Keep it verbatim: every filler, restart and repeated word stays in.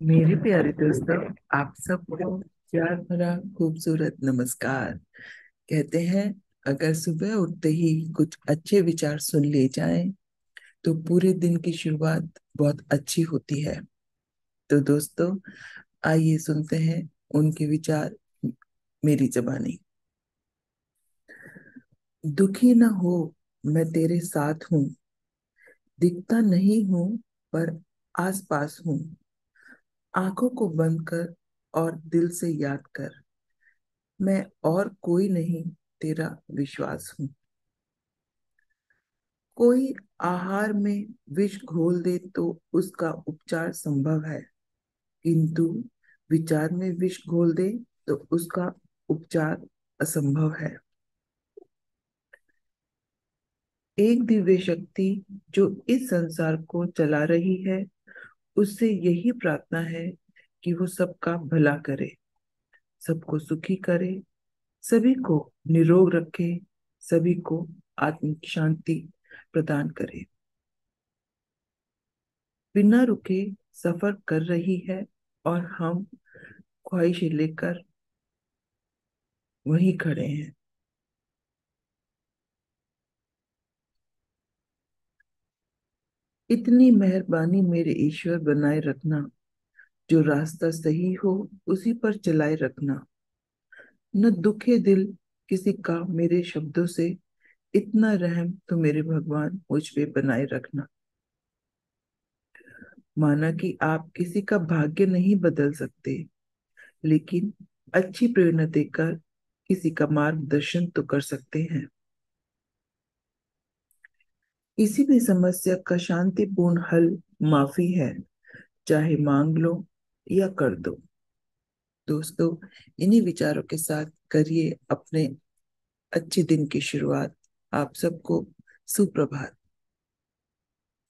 मेरे प्यारे दोस्तों, आप सबको प्यार भरा खूबसूरत नमस्कार। कहते हैं, अगर सुबह उठते ही कुछ अच्छे विचार सुन ले जाएं, तो पूरे दिन की शुरुआत बहुत अच्छी होती है। तो दोस्तों, आइए सुनते हैं उनके विचार मेरी जबानी। दुखी न हो, मैं तेरे साथ हूँ। दिखता नहीं हूँ, पर आस पास हूँ। आंखों को बंद कर और दिल से याद कर, मैं और कोई नहीं, तेरा विश्वास हूँ। कोई आहार में विष घोल दे तो उसका उपचार संभव है, किंतु विचार में विष घोल दे तो उसका उपचार असंभव है। एक दिव्य शक्ति जो इस संसार को चला रही है, उससे यही प्रार्थना है कि वो सबका भला करे, सबको सुखी करे, सभी को निरोग रखे, सभी को आत्मिक शांति प्रदान करे। बिना रुके सफर कर रही है, और हम ख्वाहिशें लेकर वहीं खड़े हैं। इतनी मेहरबानी मेरे ईश्वर बनाए रखना, जो रास्ता सही हो उसी पर चलाए रखना। न दुखे दिल किसी का मेरे शब्दों से, इतना रहम तो मेरे भगवान मुझ पे बनाए रखना। माना कि आप किसी का भाग्य नहीं बदल सकते, लेकिन अच्छी प्रेरणा देकर किसी का मार्गदर्शन तो कर सकते हैं। किसी भी समस्या का शांतिपूर्ण हल माफी है, चाहे मांग लो या कर दो। दोस्तों, इन्हीं विचारों के साथ करिए अपने अच्छे दिन की शुरुआत। आप सबको सुप्रभात।